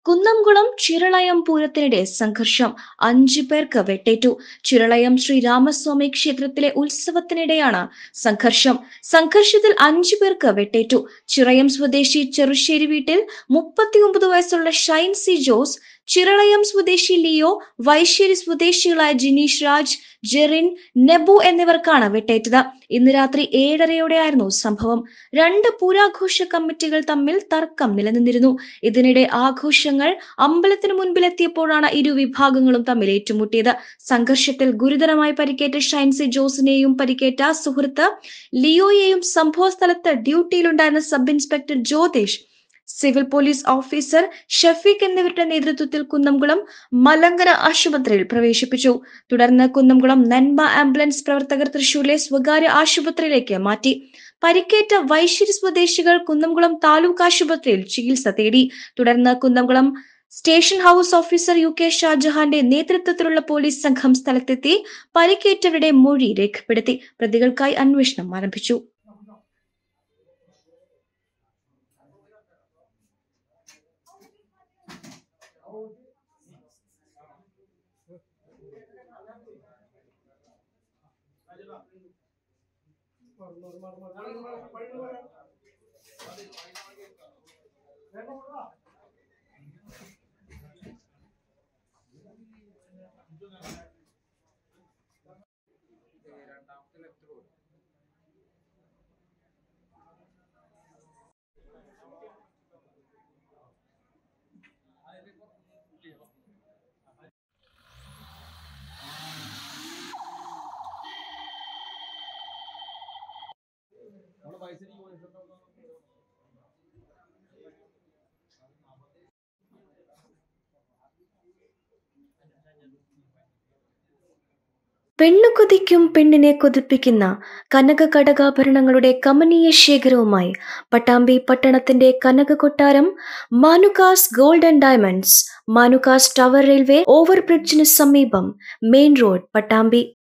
കുന്നംകുളം ചിറളയം പൂരത്തിനിടെ സംഘർഷം 5 പേർക്ക് വെട്ടേറ്റു. ചിറളയം ശ്രീരാമസ്വാമി ക്ഷേത്രത്തിലെ ഉത്സവത്തിനിടെയാണ് സംഘർഷത്തിൽ 5 പേർക്ക് വെട്ടേറ്റു. ചിറയം സ്വദേശി ചെറുശ്ശേരി വീട്ടിൽ 39 വയസ്സുള്ള ഷൈൻ സി ജോസ്, ചിറളയം സ്വദേശി ലിയോ, വൈശ്ശേരി സ്വദേശികളായ ജിനീഷ് രാജ്, ജെറിൻ, നെബു എന്നിവർക്കാണ് വെട്ടേറ്റത്. ഇന്ന് രാത്രി 7:30യോടെയായിരുന്നു സംഭവം. 2 പൂരാഘോഷ കമ്മിറ്റികൾ തമ്മിൽ തർക്കം നിലനിന്നിരുന്നു. ഇതിനിടെ ആഘോഷങ്ങൾ അമ്പലത്തിന് മുൻപിലെത്തിയപ്പോഴാണ് ഇരു വിഭാഗങ്ങളും തമ്മിൽ ഏറ്റുമുട്ടിയത്. സംഘർഷത്തിൽ ഗുരുതരമായി പരിക്കേറ്റ ഷൈൻ സി ജോസിനെയും പരിക്കേറ്റ സുഹൃത്ത് ലിയോയെയും സംഭവ സ്ഥലത്ത് ഡ്യൂട്ടിയിലുണ്ടായിരുന്ന sub inspector Jyothish, civil police officer Shafeeq എന്നിവരുടെ നേതൃത്വത്തിൽ കുന്നംകുളം മലങ്കര ആശുപത്രിയിൽ പ്രവേശിപ്പിച്ചു. തുടർന്ന് കുന്നംകുളം നന്മ ആംബുലൻസ് പ്രവർത്തകർ തൃശൂരിലെ സ്വകാര്യ ആശുപത്രിയിലേക്ക് മാറ്റി. പരിക്കേറ്റ വൈശ്ശേരി സ്വദേശികൾ കുന്നംകുളം താലൂക്ക് ആശുപത്രിയിൽ ചികിത്സ തേടി. തുടർന്ന് Kunnamkulam station house officer UK ഷാജഹാന്റെ നേതൃത്വത്തിലുള്ള പോലീസ് സംഘം സ്ഥലത്തെത്തി പരിക്കേറ്റവരുടെ മൊഴി രേഖപ്പെടുത്തി. പ്രതികൾക്കായി അന്വേഷണം ആരംഭിച്ചു. പെണ്ണു കൊതിക്കും പെണ്ണിനെ കൊതിപ്പിക്കുന്ന കനക കടകാഭരണങ്ങളുടെ കമനീയ ശേഖരവുമായി പട്ടാമ്പി പട്ടണത്തിന്റെ കനക കൊട്ടാരം Manukas gold and diamonds, Manukas tower railway ഓവർബ്രിഡ്ജിന് സമീപം, മെയിൻ റോഡ്, പട്ടാമ്പി.